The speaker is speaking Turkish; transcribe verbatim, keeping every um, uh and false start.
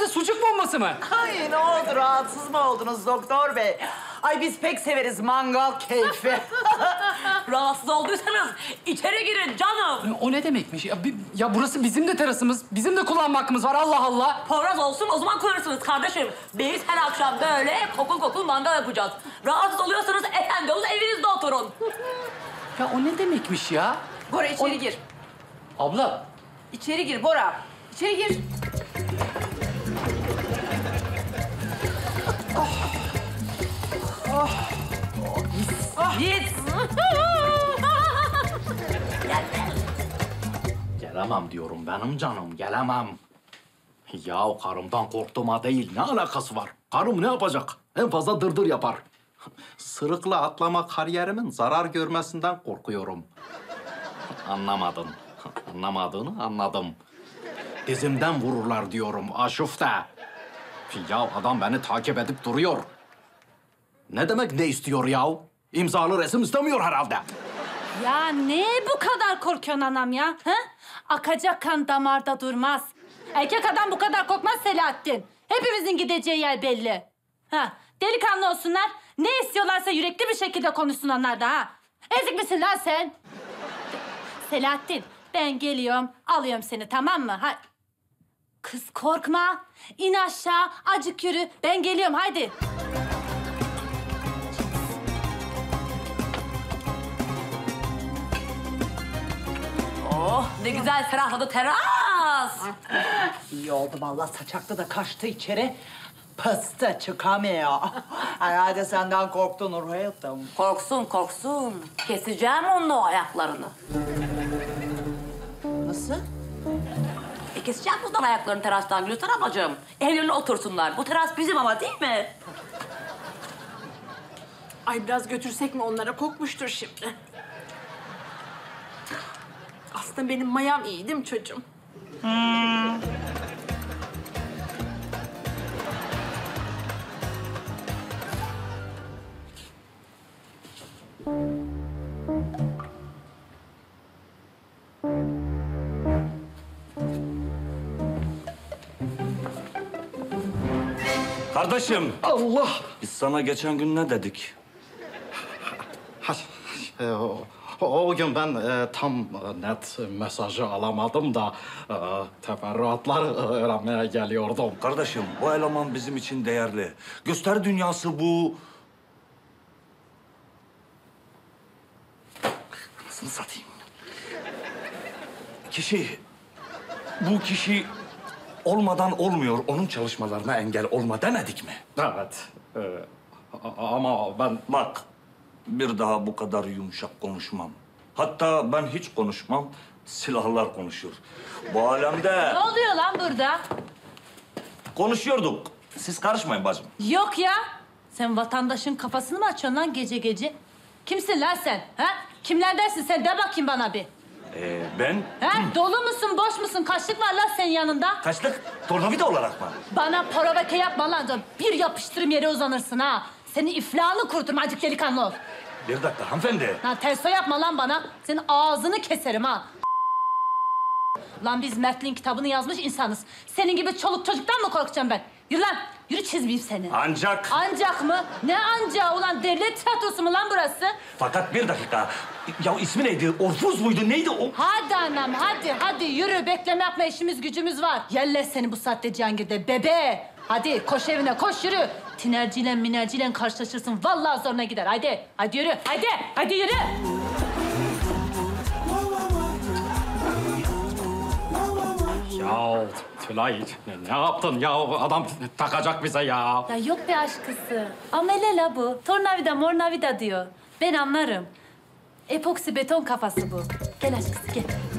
sucuk bombası mı? Ay ne oldu, rahatsız mı oldunuz doktor bey? Ay biz pek severiz mangal keyfi. Rahatsız olduysanız içeri girin canım. O ne demekmiş? Ya, bi- ya burası bizim de terasımız. Bizim de kullanma hakkımız var. Allah Allah. Poyraz olsun o zaman kullanırsınız kardeşim. Biz her akşam böyle kokul kokul mangal yapacağız. Rahatsız oluyorsanız efendi olun evinizde oturun. Ya o ne demekmiş ya? Bora içeri gir. Abla. İçeri gir Bora. İçeri gir. Git. Gelemem diyorum benim canım, gelemem. Ya karımdan korktuğuma değil, ne alakası var? Karım ne yapacak? En fazla dırdır yapar. Sırıkla atlama kariyerimin zarar görmesinden korkuyorum. Anlamadın. Anlamadığını anladım. Dizimden vururlar diyorum, aşufta. Ya adam beni takip edip duruyor. Ne demek ne istiyor ya? İmzalı resim istemiyor herhalde. Ya ne bu kadar korkuyorsun anam ya? Ha? Akacak kan damarda durmaz. Erkek adam bu kadar korkmaz Selahattin. Hepimizin gideceği yer belli. Ha, delikanlı olsunlar. Ne istiyorlarsa yürekli bir şekilde konuşsun onlar da ha. Ezik misin lan sen? Selahattin, ben geliyorum, alıyorum seni tamam mı? Ha. Kız korkma. İn aşağı, acık yürü. Ben geliyorum, haydi. Oh ne güzel ferahladı teras. İyi oldu vallahi, saçaklı da kaçtı içeri. Pıstı çıkamıyor. Herhalde senden korktu Nur hayatım. Korksun korksun. Keseceğim onun o ayaklarını. Nasıl? E keseceğim bundan ayaklarını terastan Gülsar ablacığım. Evlerine otursunlar. Bu teras bizim ama değil mi? Ay biraz götürsek mi onlara? Kokmuştur şimdi. Aslında benim mayam iyi değil mi çocuğum? Kardeşim, Allah! biz sana geçen gün ne dedik? Ha, e, o, o gün ben e, tam e, net mesajı alamadım da e, teferruatlar e, öğrenmeye geliyordum. Kardeşim, bu eleman bizim için değerli. Gösteri dünyası bu. Nasıl satayım? Kişi, bu kişi olmadan olmuyor. Onun çalışmalarına engel olma demedik mi? Evet. e, a- ama ben... Bak, bir daha bu kadar yumuşak konuşmam. Hatta ben hiç konuşmam, silahlar konuşur. Bu alemde Ne oluyor lan burada? konuşuyorduk. Siz karışmayın bacım. Yok ya. Sen vatandaşın kafasını mı açıyorsun lan gece gece? Kimsin lan sen? Ha? Kimlerdensin sen? De bakayım bana bir. Ee, ben Ha? Dolu musun, boş musun? Kaçlık var lan senin yanında? kaçlık tornavida olarak mı? Bana provoke yapma lan. Bir yapıştırım yere uzanırsın ha. Senin iflahını kuruturum acık delikanlı ol. Bir dakika hanımefendi. Lan terso yapma lan bana. Senin ağzını keserim ha. Lan biz Mert'in kitabını yazmış insanız. Senin gibi çoluk çocuktan mı korkacağım ben? Yürü lan. Yürü çizmeyeyim seni. Ancak, Ancak mı? Ne ancağı ulan? Devlet tiyatrosu mu lan burası? fakat bir dakika. Ya ismi neydi? Orfuz muydu? Neydi o? Hadi anam hadi hadi yürü. Bekleme yapma işimiz gücümüz var. Yelle seni bu saatte Cihangir'de bebe. Hadi koş evine koş yürü. Tinerciyle minerciyle karşılaşırsın. Vallahi zoruna gider. Hadi hadi yürü. Hadi hadi yürü. Ya Tülay, ne yaptın ya? Adam takacak bize ya. Ya yok be aşkısı. Amele la bu. Tornavida mornavida diyor. Ben anlarım. Epoksi beton kafası bu. Gel aşkısı gel.